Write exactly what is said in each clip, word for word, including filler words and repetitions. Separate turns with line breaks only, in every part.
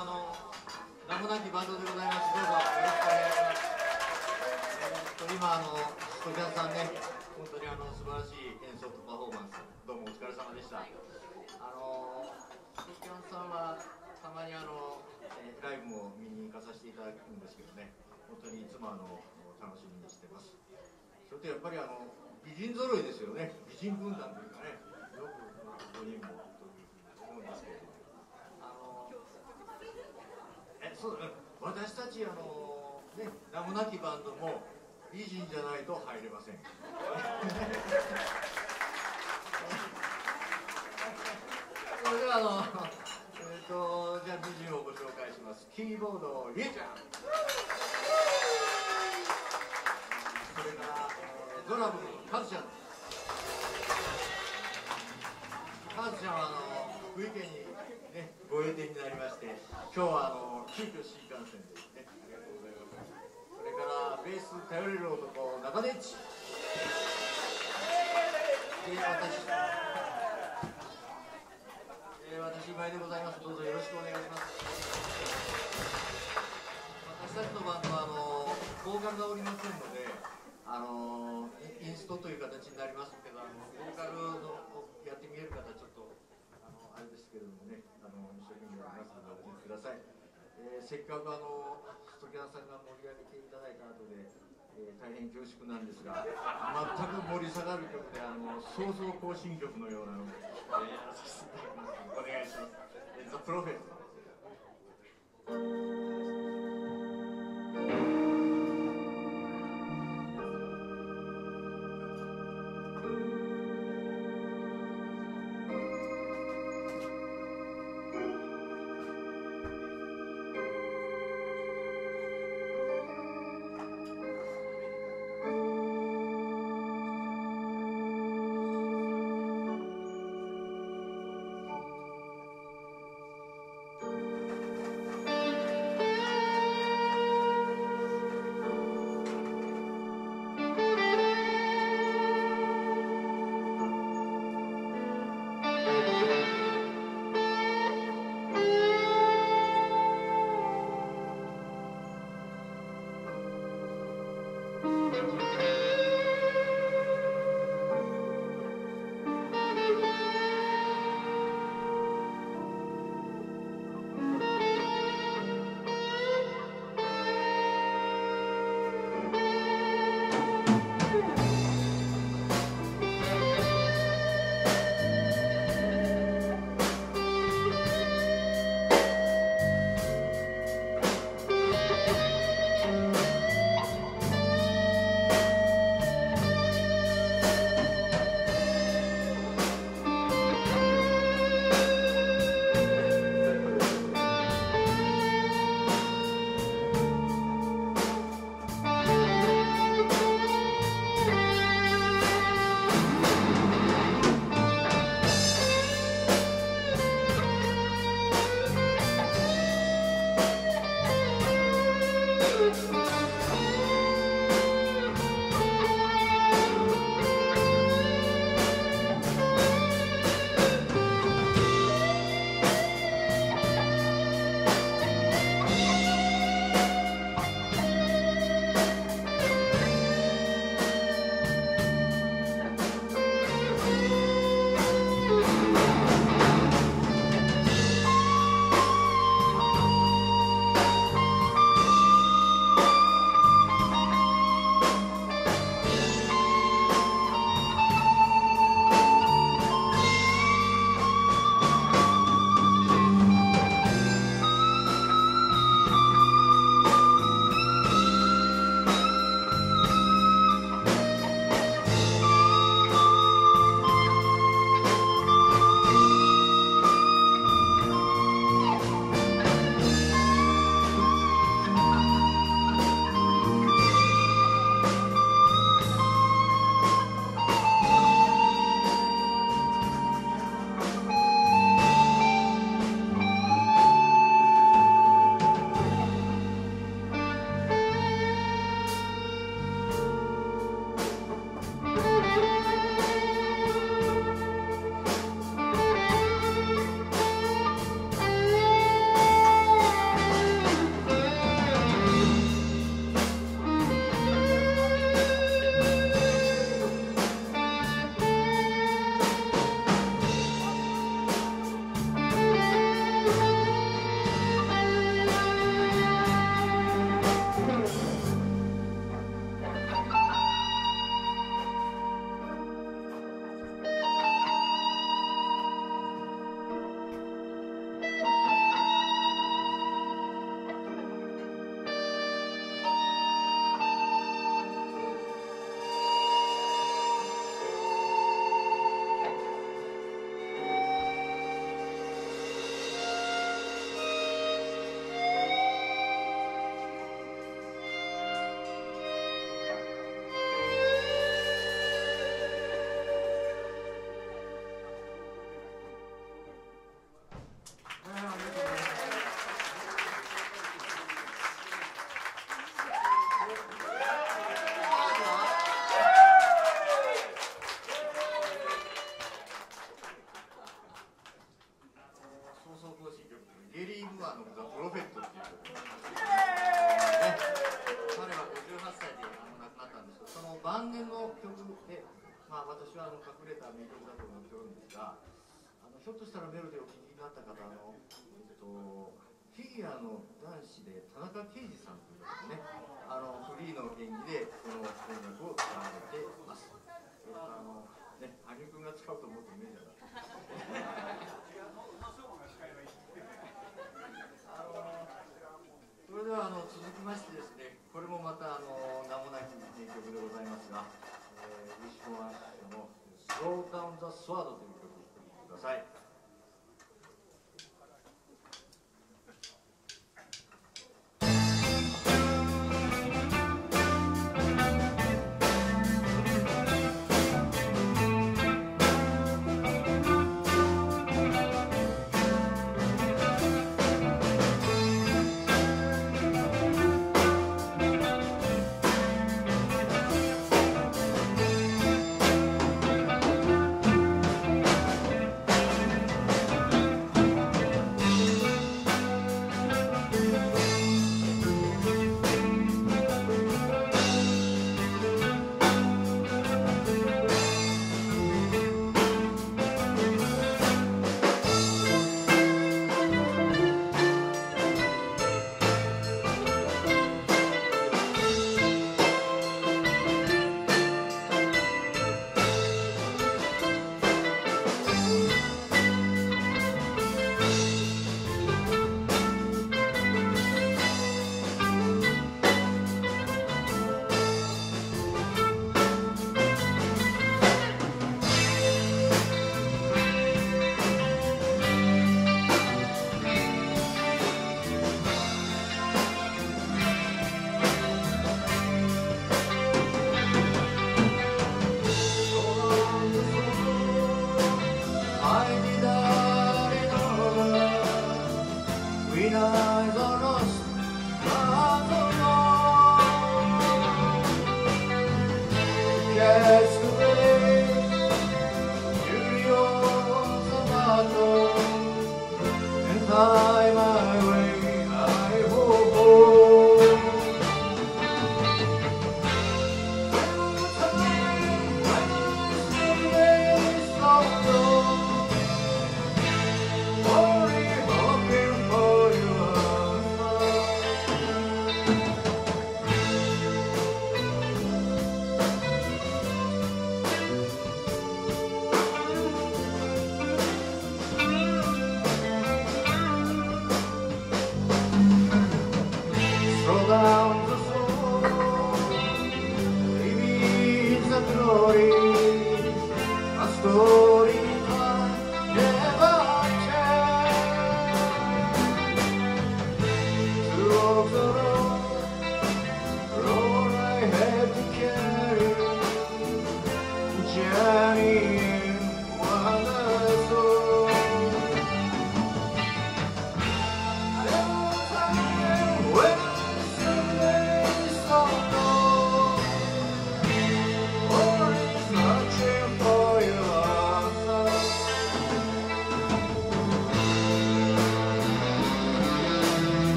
あの名もなきバンドでございます。どうぞよろしくお願いします。えー、と今あのストキャンさんね、本当にあの素晴らしい演奏とパフォーマンス、どうもお疲れ様でした。あのストキャンさんはたまにあの、えー、ライブも見に行かさせていただくんですけどね、本当にいつもあの楽しみにしてます。それとやっぱりあの美人揃いですよね。美人軍団というかね、よくごにんもというふうに思うんですけれども、あのえそうだね、私たちあのね、名もなきバンドも美人じゃないと入れません。それではあのえっ、ー、とじゃあ美人をご紹介します。キーボードりえちゃん、それから、えー、ドラムのカズちゃん。カズちゃんはあの福井県にねご栄転になりまして、今日はあの急遽新幹線でね、ありがとうございます。それからベース頼れる男中根っちで、私、えー、私今井でございます。どうぞよろしくお願いします。私たちのバンドはあのボーカルがおりませんので、あのインストという形になりますけど、あのボーカルのやってみえる方ちょっとあのあれですけれどもね、あの一生懸命やりますのでお聞きください。えー、せっかくあのストキャンさんが盛り上げていただいた後で、えー、大変恐縮なんですが、全く盛り下がる曲で、あの創造行進曲のようなのを、えー、やらさせていただきますのでお願いします。えー、ザ・プロフェット。 はあのザ・プロフェットっていう曲、ね、彼はごじゅうはっさいであの亡くなったんですけど、その晩年の曲で、まあ、私はあの隠れた名曲だと思っておるんですが、あのひょっとしたらメロディーをお聴きになった方、あの、えっと、フィギュアの男子で田中圭司さんという方ですね、あのフリーの演技でこの音楽を使われています。えっとあのね、羽生君が使うと思うとイメージだったそれではあの続きましてですね、これもまたあの名もなき名曲でございますが、えー、ウィッシュモアッシュの「Slow Down the Sword」という曲をお聴きください。
「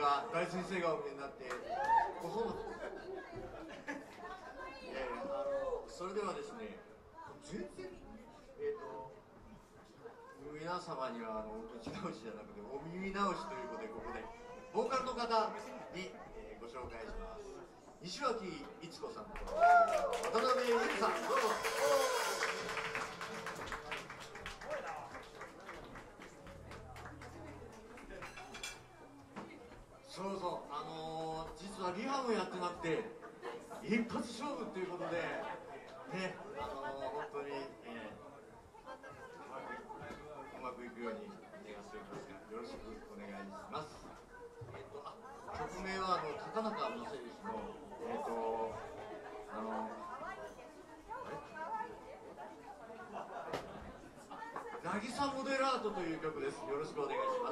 が大先生がお見えになって、おそうなんですえー、あのそれではですね、全然、えーと、皆様にはあの打ち直しじゃなくて、お耳直しということで、ここでボーカルの方に、えー、ご紹介します。西脇いつ子さんと渡辺由美さん、どうぞ。そうそう、あのー、実はリハもやってなくて一発勝負ということでね、あのー、本当に、えー、うまくいくように願っておりますが、よろしくお願いします。えっと、あ、曲名はあの高中正義のえっとあのあれ渚モデラートという曲です。よろしくお願いします。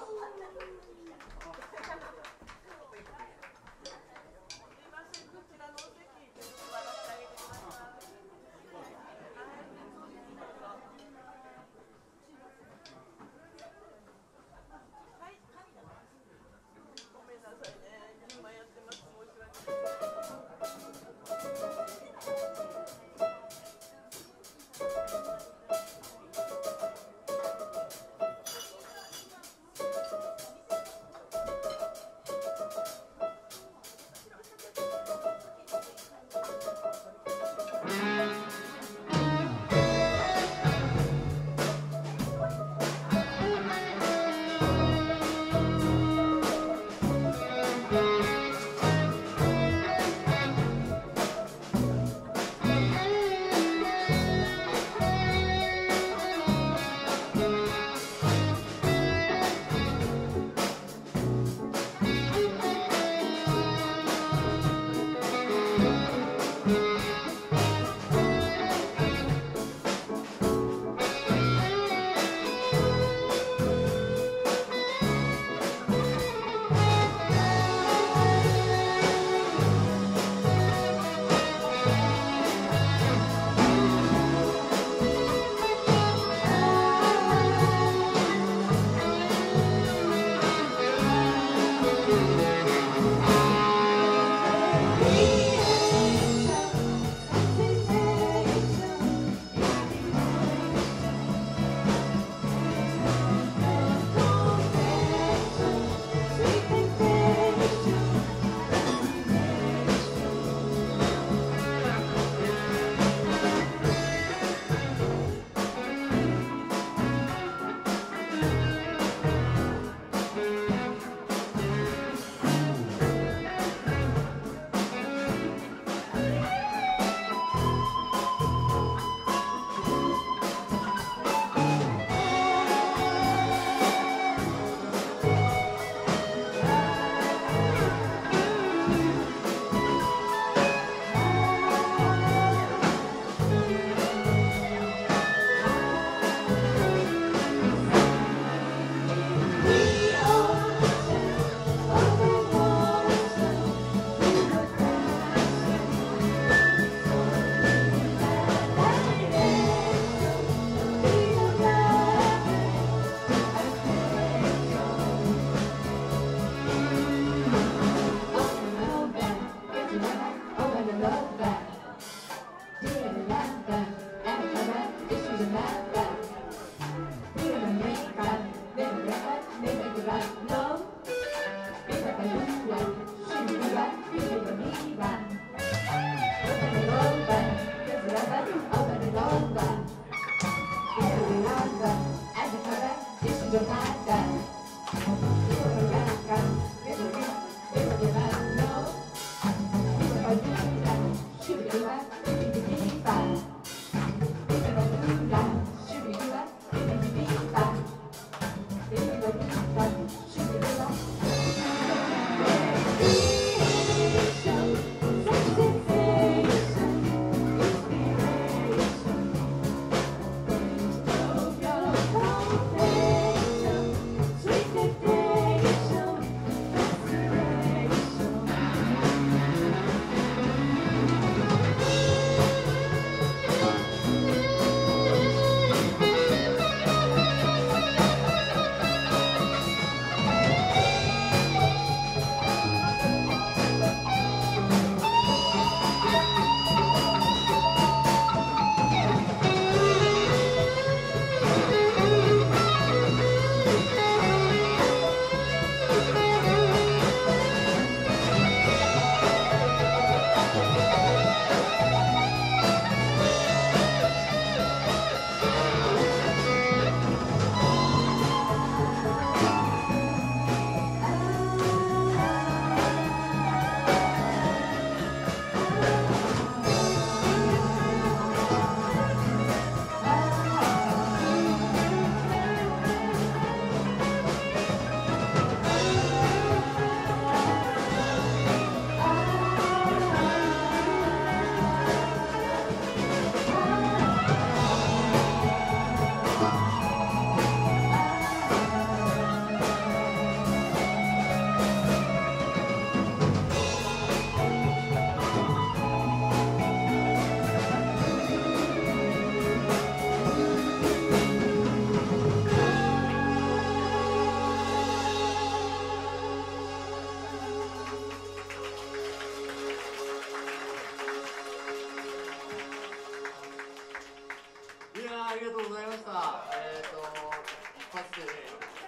は、えー、と一発でね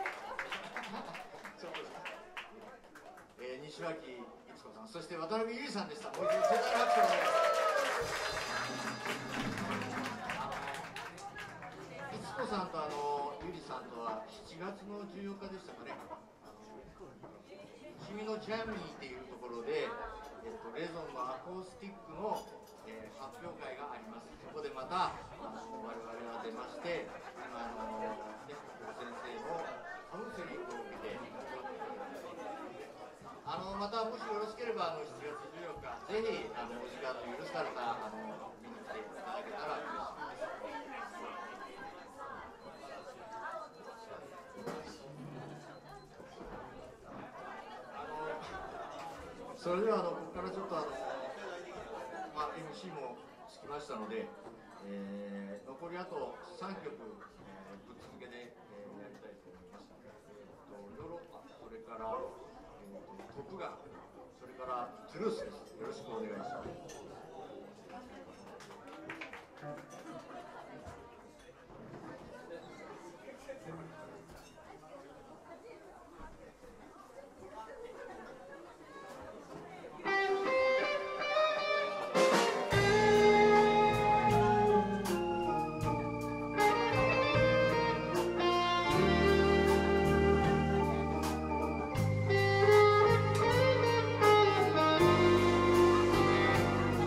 ちょっと、えー、西脇逸子さん、そして渡辺優衣さんでした。もう一度盛大な拍手をお願いします。逸子さんとあのゆりさんとはしちがつのじゅうよっかでしたかね、あの君のジャーニーっていうところで、えっと、レゾンのアコースティックの、えー、発表会があります。そこでまたあの我々は出まして、今あの、ね、先生のカウンセリングを受けて、あのまたもしよろしければあのしちがつじゅうよっかぜひあのお時間の許されたあの見に来ていただけたら嬉しいです。それではあのここからちょっとあの、まあ、エムシー もつきましたので、えー、残りあとさんきょく、えー、ぶっ続けで、えー、やりたいと思います。えー、とヨーロッパ、それから、えー、とトップガン、それからトゥルースです。よろしくお願いします。
「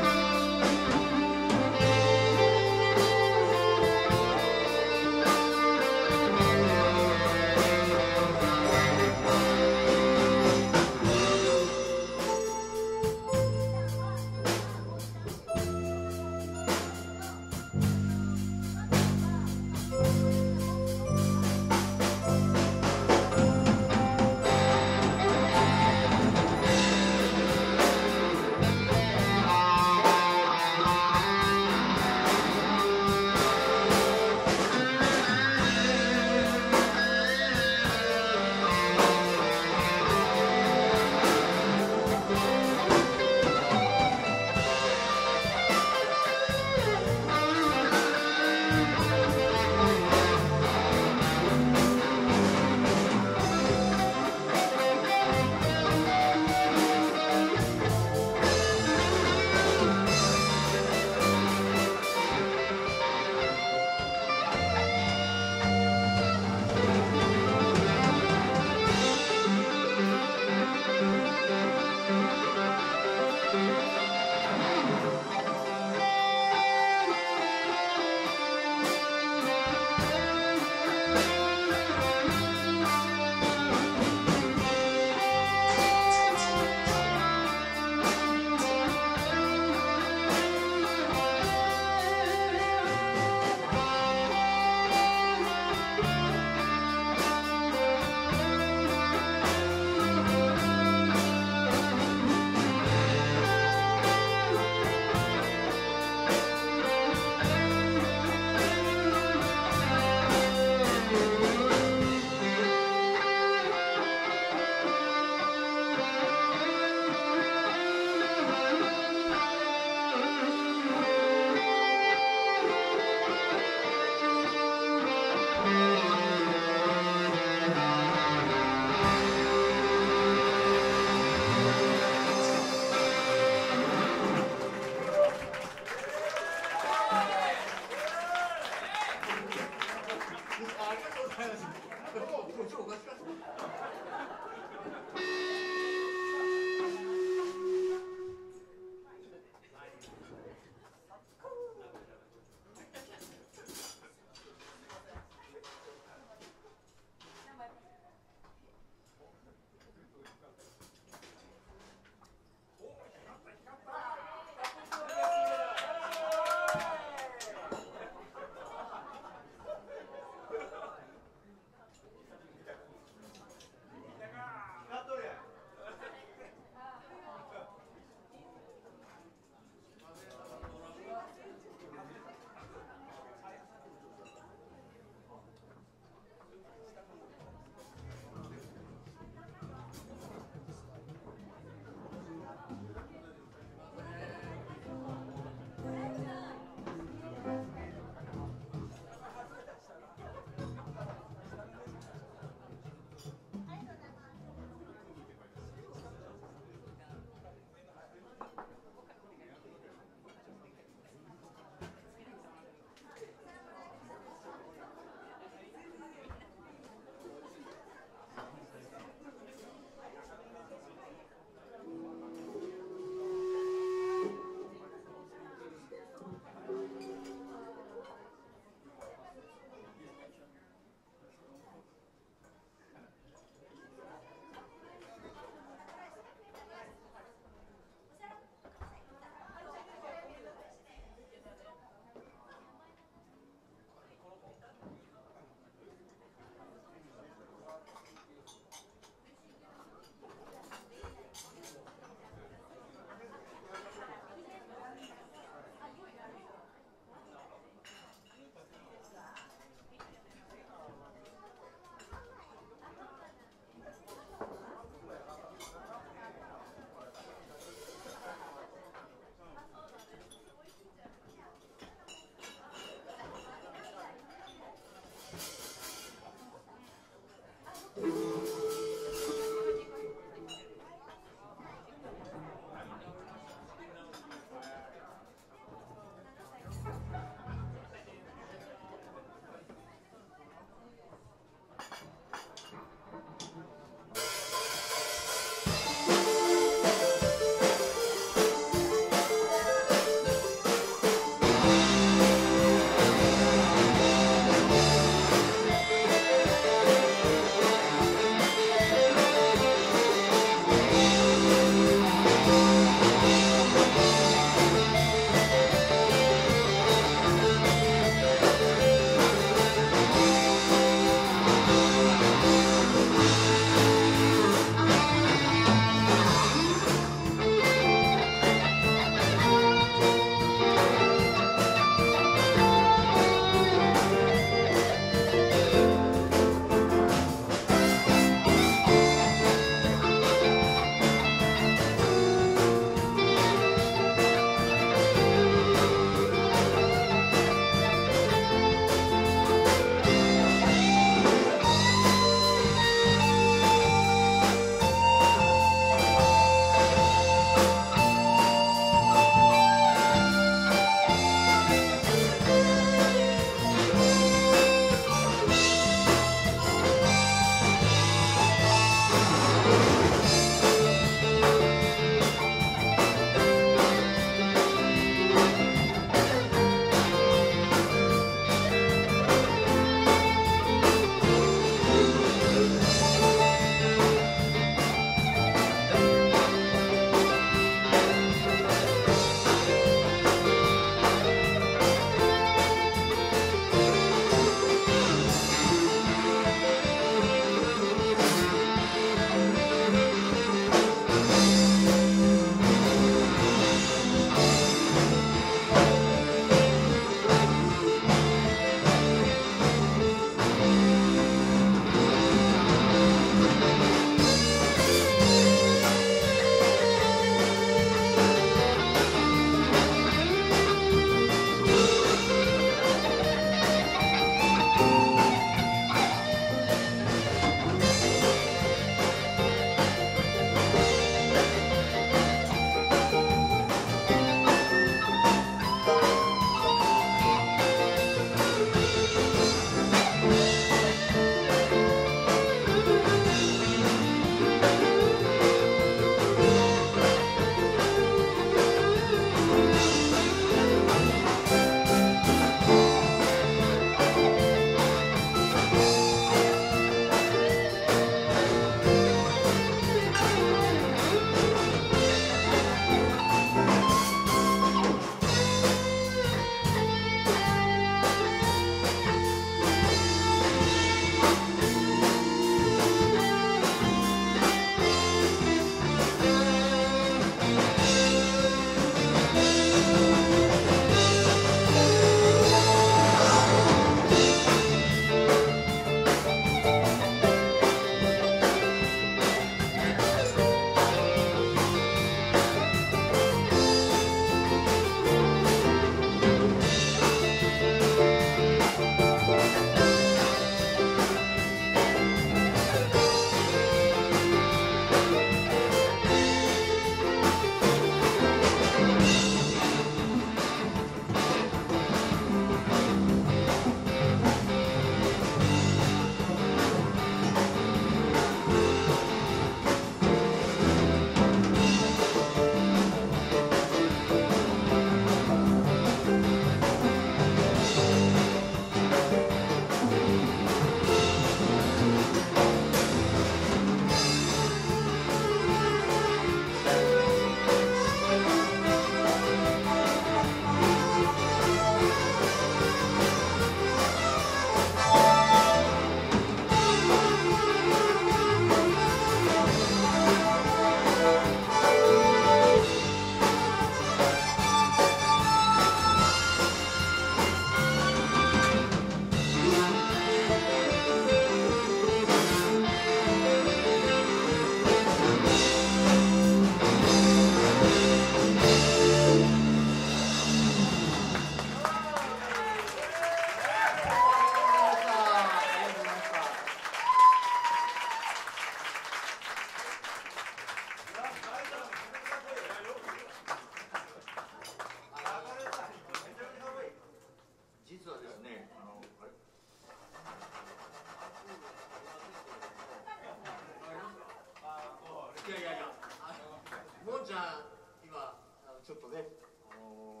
もんちゃん今あのちょっとねあのもん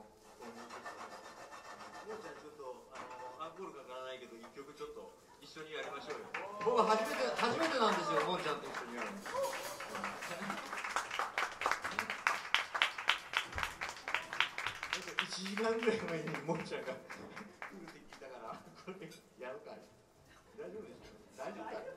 ちゃんちょっとあのアンコールかからないけど一曲ちょっと一緒にやりましょうよ。僕初めて初めてなんですよ、もんちゃんと一緒にやるの。いちじかんぐらい前にもんちゃんが来るって聞いたからこれやるかい。大丈夫でしょ。大丈夫かい。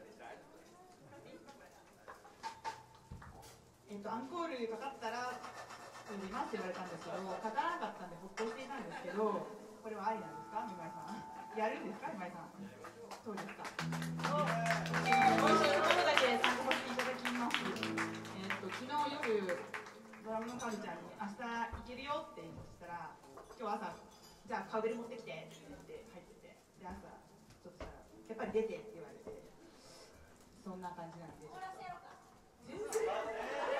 えっとアンコールかかったら出ますって言われたんですけど、かからなかったんでほっとしていたんですけど、これはありなんですか、今井さん。やるんですか、今井さん。そうですか。もう一つことだけ参考させていただきます。えっと昨日夜ドラムのカルちゃんに明日行けるよって言ったら、今日朝じゃあカウベル持ってきてって言って入ってて、で朝ちょっとしたらやっぱり出てって言われて、そんな感じなんで。全然